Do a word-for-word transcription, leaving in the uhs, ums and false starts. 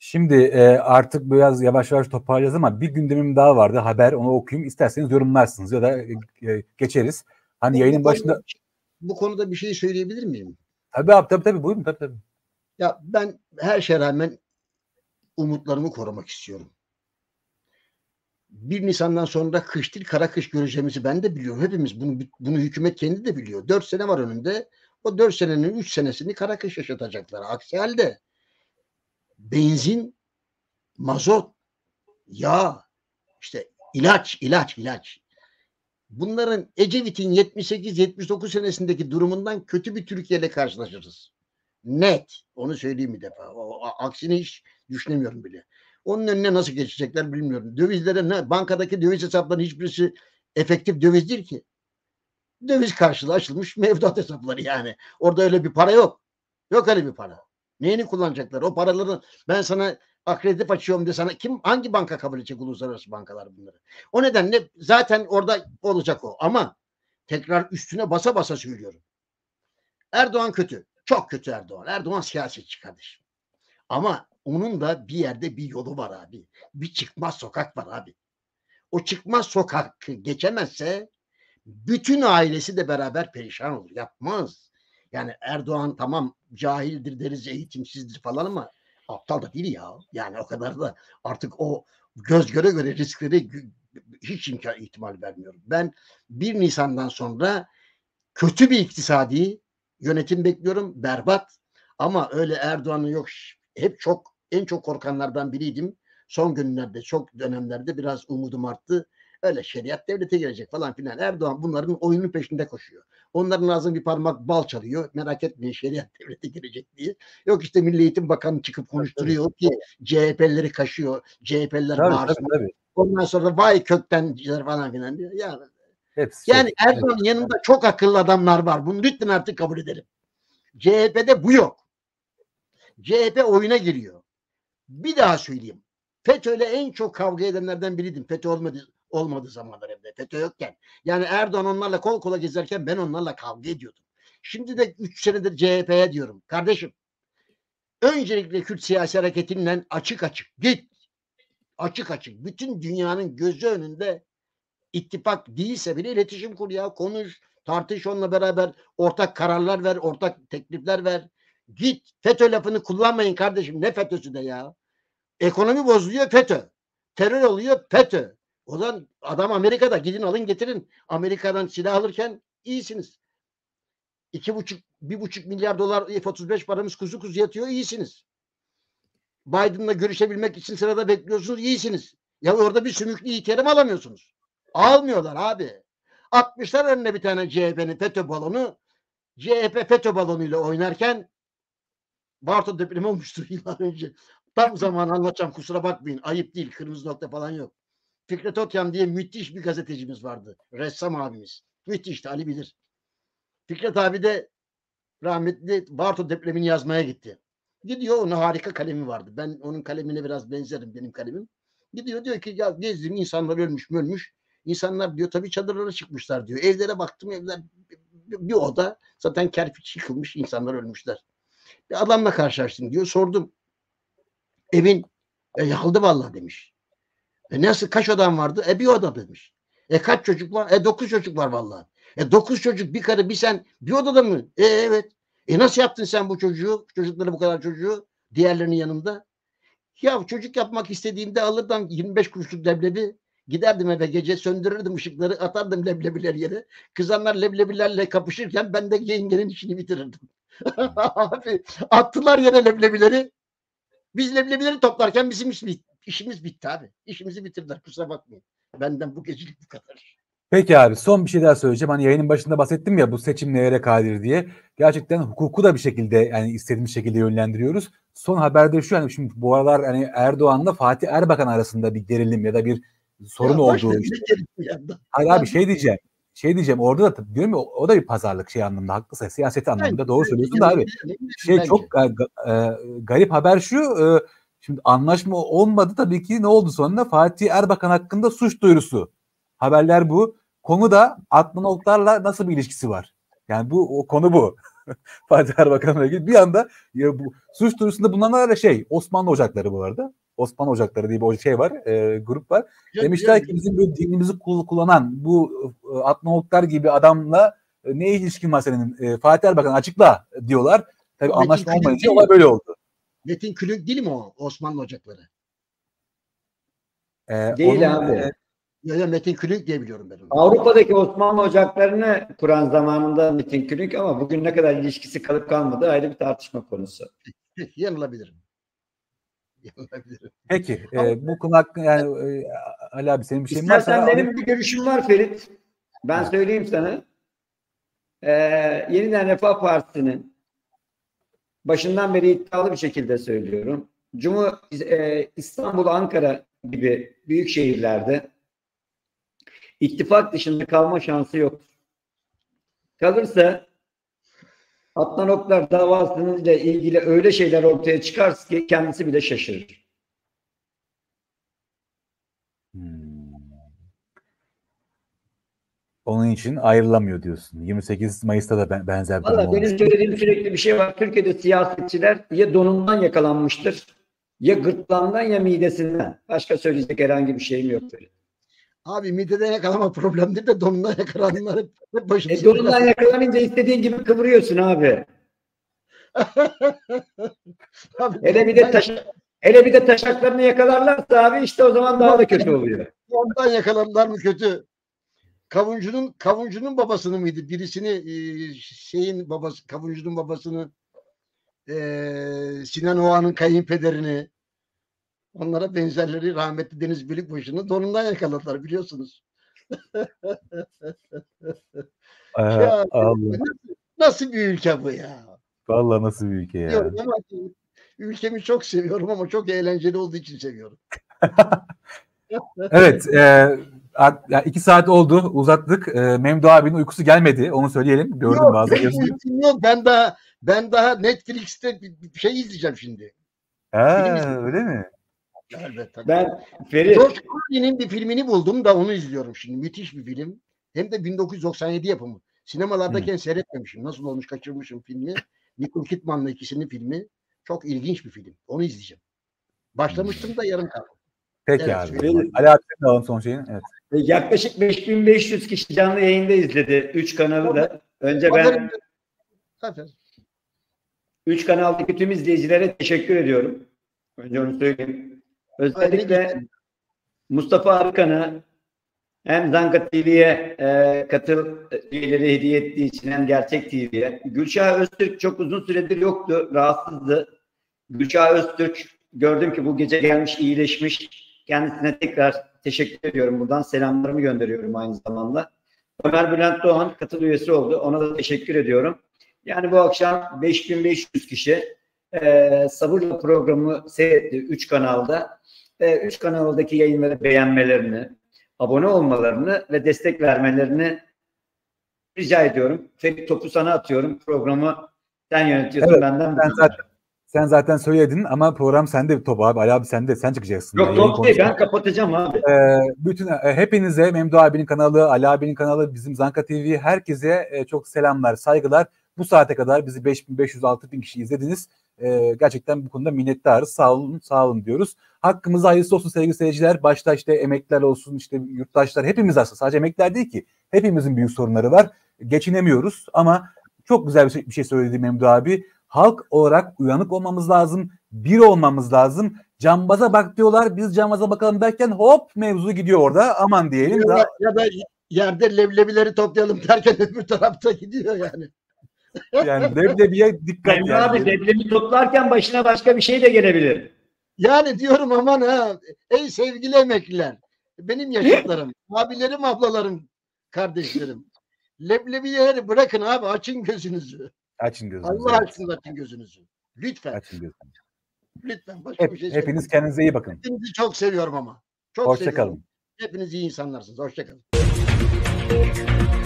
Şimdi e, artık biraz yavaş yavaş toparlayacağız ama bir gündemim daha vardı. Haber, onu okuyayım. İsterseniz yorumlarsınız ya da e, geçeriz. Hani bu, yayının bu başında... Konuda, bu konuda bir şey söyleyebilir miyim? Tabii abi, tabii tabii. Buyurun, tabii tabii. Ya ben her şeye rağmen umutlarımı korumak istiyorum. bir Nisan'dan sonra kış değil kara kış göreceğimizi ben de biliyorum. Hepimiz bunu, bunu hükümet kendi de biliyor. Dört sene var önünde. O dört senenin üç senesini kara kış yaşatacaklar. Aksi halde benzin, mazot, yağ, işte ilaç, ilaç, ilaç. Bunların Ecevit'in yetmiş sekiz yetmiş dokuz senesindeki durumundan kötü bir Türkiye ile karşılaşırız. Net. Onu söyleyeyim bir defa. O, aksini hiç düşünemiyorum bile. Onun önüne nasıl geçecekler bilmiyorum. Dövizlere ne? Bankadaki döviz hesaplarının hiçbirisi efektif döviz değil ki. Döviz karşılığı açılmış mevduat hesapları yani. Orada öyle bir para yok. Yok öyle bir para. Neyini kullanacaklar? O paraları ben sana akreditif açıyorum de sana kim hangi banka kabul edecek, uluslararası bankalar bunları? O nedenle zaten orada olacak o. Ama tekrar üstüne basa basa söylüyorum. Erdoğan kötü. Çok kötü Erdoğan. Erdoğan siyasetçi kardeşim. Ama onun da bir yerde bir yolu var abi. Bir çıkmaz sokak var abi. O çıkmaz sokak geçemezse bütün ailesi de beraber perişan olur. Yapmaz. Yani Erdoğan tamam cahildir deriz, eğitimsizdir falan ama aptal da değil ya. Yani o kadar da artık o göz göre göre riskleri hiç imkan ihtimal vermiyorum. Ben bir Nisan'dan sonra kötü bir iktisadi yönetim bekliyorum. Berbat. Ama öyle Erdoğan'ın yok hep çok en çok korkanlardan biriydim. Son günlerde çok dönemlerde biraz umudum arttı. Öyle şeriat devlete gelecek falan filan. Erdoğan bunların oyunun peşinde koşuyor. Onların ağzına bir parmak bal çalıyor. Merak etmeyin şeriat devlete gelecek diye. Yok işte Milli Eğitim Bakanı çıkıp konuşturuyor ki C H P'lileri kaşıyor. C H P'liler Tabii bağırsın. tabii tabii. Ondan sonra vay köktenciler falan filan diyor. Ya Hepsi yani çok. Erdoğan'ın evet. yanında çok akıllı adamlar var. Bunu lütfen artık kabul edelim. C H P'de bu yok. C H P oyuna giriyor. Bir daha söyleyeyim. FETÖ'yle en çok kavga edenlerden biriydim. FETÖ olmadı, olmadığı zamanlar evde. FETÖ yokken. Yani Erdoğan onlarla kol kola gezerken ben onlarla kavga ediyordum. Şimdi de üç senedir C H P'ye diyorum. Kardeşim öncelikle Kürt siyasi hareketinden açık açık git. Açık açık. Bütün dünyanın gözü önünde ittifak değilse bile iletişim kur ya. Konuş, tartış onunla beraber. Ortak kararlar ver, ortak teklifler ver. Git. FETÖ lafını kullanmayın kardeşim. Ne FETÖ'sü de ya. Ekonomi bozuluyor FETÖ. Terör oluyor FETÖ. O zaman adam Amerika'da gidin alın getirin. Amerika'dan silah alırken iyisiniz. İki buçuk, bir buçuk milyar dolar F otuz beş paramız kuzu kuzu yatıyor iyisiniz. Biden'la görüşebilmek için sırada bekliyorsunuz iyisiniz. Ya orada bir sümüklü itiram alamıyorsunuz. Almıyorlar abi. Atmışlar önüne bir tane C H P'nin FETÖ balonu. C H P FETÖ balonuyla oynarken Barto depremi olmuştu yıllar önce. Tam zaman anlatacağım kusura bakmayın. Ayıp değil. Kırmızı nokta falan yok. Fikret Otyam diye müthiş bir gazetecimiz vardı. Ressam abimiz. Müthişti. Ali bilir. Fikret abi de rahmetli Barto depremini yazmaya gitti. Gidiyor onun harika kalemi vardı. Ben onun kalemine biraz benzerim benim kalemim. Gidiyor diyor ki ya gezdim insanlar ölmüş mü ölmüş. İnsanlar diyor tabii çadırlara çıkmışlar diyor. Evlere baktım evler bir oda zaten kerpiç yıkılmış insanlar ölmüşler. Bir adamla karşılaştım diyor. Sordum. Evin e, yaldı vallahi demiş. E nasıl kaç odan vardı? E bir oda demiş. E kaç çocuk var? E dokuz çocuk var vallahi. E dokuz çocuk bir karı bir sen bir odada mı? E evet. E nasıl yaptın sen bu çocuğu? Çocukları bu kadar çocuğu diğerlerinin yanında. Ya çocuk yapmak istediğimde alırdım yirmi beş kuruşluk leblebi. Giderdim eve gece söndürürdüm ışıkları atardım leblebiler yere. Kızanlar leblebilerle kapışırken ben de yengenin işini bitirirdim. Abi attılar yere leblebileri. Biz leblebileri toplarken bizim iş bit- işimiz bitti abi. İşimizi bitirdiler kusura bakmayın. Benden bu gecelik bu kadar. Peki abi, son bir şey daha söyleyeceğim. Hani yayının başında bahsettim ya bu seçim nelere kadir diye. Gerçekten hukuku da bir şekilde yani istediğimiz şekilde yönlendiriyoruz. Son haberde şu, hani şimdi bu aralar hani Erdoğan'la Fatih Erbakan arasında bir gerilim ya da bir sorun Ya olduğu işte. Hayır abi, şey diyeceğim. Şey diyeceğim orada da diyorum ya, o da bir pazarlık şey anlamında, haklısın, siyaseti anlamında Bence, doğru bence, söylüyorsun da yani, abi. yani, Şey bence. çok e, e, garip haber şu. E, şimdi anlaşma olmadı tabii ki, ne oldu sonra? Fatih Erbakan hakkında suç duyurusu. Haberler bu. Konu da Adnan Oktar'la nasıl bir ilişkisi var? Yani bu o konu bu. Fatih Erbakan'la ilgili. Bir anda ya bu suç duyurusunda bulunanlar da şey Osmanlı Ocakları bu arada. Osmanlı Ocakları diye bir şey var, e, grup var. Ya, Demişler ya, ki bizim böyle dinimizi kullanan bu e, Atnaoluklar gibi adamla e, ne ilişkin var senin? E, Fatih Erbakan açıkla diyorlar. Tabii Metin anlaşma Külünk olmayınca değil olay mi? böyle oldu. Metin Külünk değil mi o Osmanlı Ocakları? E, Değil onun, abi. e, Ya, ya Metin Külünk diye biliyorum ben onu. Avrupa'daki Osmanlı ocaklarını kuran zamanında Metin Külünk ama bugün ne kadar ilişkisi kalıp kalmadığı ayrı bir tartışma konusu. Yanılabilirim. Yanılabilirim. Peki e, bu konu hakkında yani e, Ali abi senin bir şeyin İstersen varsa benim alayım. bir görüşüm var Ferit. Ben Evet. söyleyeyim sana. Ee, Yeniden Refah Partisi'nin başından beri iddialı bir şekilde söylüyorum. Cumhur e, İstanbul, Ankara gibi büyük şehirlerde ittifak dışında kalma şansı yok. Kalırsa Adnan Oktar davasıyla ilgili öyle şeyler ortaya çıkar ki kendisi bile şaşırır. Hmm. Onun için ayrılamıyor diyorsun. yirmi sekiz Mayıs'ta da ben, benzer bir durum Valla benim olmuş. söylediğim sürekli bir şey var. Türkiye'de siyasetçiler ya donundan yakalanmıştır, ya gırtlağından ya midesinden. Başka söyleyecek herhangi bir şeyim yok. Abi mideden yakalama problemdir de donundan yakalananlar hep, hep başımıza. E, donundan yakalanınca istediğin gibi kıvırıyorsun abi. Abi, Hele bir de taş, hele bir de taşaklarını yakalarlarsa abi işte o zaman daha da kötü oluyor. Ondan yakalandılar mı kötü? Kavuncunun kavuncunun babasını mıydı? Birisini e, şeyin babası, kavuncunun babasını e, Sinan Oğan'ın kayınpederini, onlara benzerleri rahmetli Deniz Bölükbaşı'nı donundan yakaladılar biliyorsunuz. Ee, Ya, Allah. nasıl, nasıl bir ülke bu ya? Vallahi nasıl bir ülke ya. Diyorum ama ülkemi çok seviyorum ama çok eğlenceli olduğu için seviyorum. Evet. E, iki saat oldu. Uzattık. E, Memdu abinin uykusu gelmedi. Onu söyleyelim. Gördüm Yok, bazı benim yazıyor. uykum yok. Ben daha ben daha Netflix'te bir, bir şey izleyeceğim şimdi. Ha, öyle mi? Evet, tabii. Ben Ferit. George Clooney'nin bir filmini buldum da onu izliyorum şimdi. Müthiş bir film. Hem de bin dokuz yüz doksan yedi yapımı. Sinemalardayken hmm. seyretmemişim. Nasıl olmuş kaçırmışım filmi. Nicole Kidman'la ikisinin filmi. Çok ilginç bir film. Onu izleyeceğim. Başlamıştım da yarım kaldı. Peki evet, abi. Söyleyeyim. Ali abi senin alalım son şeyin. Evet. Yaklaşık beş bin beş yüz kişi canlı yayında izledi. Üç kanalı da. Önce ben üç kanaldaki tüm izleyicilere teşekkür ediyorum. Önce onu söyleyeyim. Özellikle Mustafa Arıkan'a hem Zanka T V'ye e, katıl üyeleri hediye ettiği için hem Gerçek T V'ye. Gülşah Öztürk çok uzun süredir yoktu. Rahatsızdı. Gülşah Öztürk gördüm ki bu gece gelmiş, iyileşmiş. Kendisine tekrar teşekkür ediyorum. Buradan selamlarımı gönderiyorum aynı zamanda. Ömer Bülent Doğan katıl üyesi oldu. Ona da teşekkür ediyorum. Yani bu akşam beş bin beş yüz kişi e, sabırla programı seyretti üç kanalda. E, üç kanaldaki yayınları beğenmelerini, abone olmalarını ve destek vermelerini rica ediyorum. Ferit, topu sana atıyorum. Programı sen yönetiyorsun, evet, benden. Sen zaten, sen zaten söyledin ama program sende top abi. Ali abi sende. Sen çıkacaksın. Yok top değil. Ben kapatacağım abi. Ee, bütün e, hepinize Memdu abinin kanalı, Ali abinin kanalı, bizim Zanka T V, herkese e, çok selamlar, saygılar. Bu saate kadar bizi beş bin beş yüz altı bin kişi izlediniz. Ee, gerçekten bu konuda minnettarız. Sağ olun, sağ olun diyoruz. Hakkımızda hayırlısı olsun sevgili seyirciler. Başta işte emekliler olsun, işte yurttaşlar, hepimiz aslında. Sadece emekliler değil ki. Hepimizin büyük sorunları var. Geçinemiyoruz ama çok güzel bir şey, bir şey söyledi Memdu abi. Halk olarak uyanık olmamız lazım. Bir olmamız lazım. Cambaza bak diyorlar. Biz cambaza bakalım derken hop mevzu gidiyor orada. Aman diyelim. Ya, da... da, ya da yerde leblebileri toplayalım derken öbür tarafta gidiyor yani. Yani leblebiye dikkat Memdu yani. abi leblebi toplarken başına başka bir şey de gelebilir. Yani diyorum aman ha. Ey sevgili emekliler. Benim yaşıtlarım. abilerim, ablalarım, kardeşlerim. Leblebileri bırakın abi. Açın gözünüzü. Açın gözünüzü. Allah aşkına açın gözünüzü. Lütfen. Açın gözünüzü. Lütfen. Başka Hep, bir şey hepiniz söyleyeyim. kendinize iyi bakın. Hepinizi çok seviyorum ama. Çok Hoşça seviyorum. kalın. Hepiniz iyi insanlarsınız. Hoşça kalın.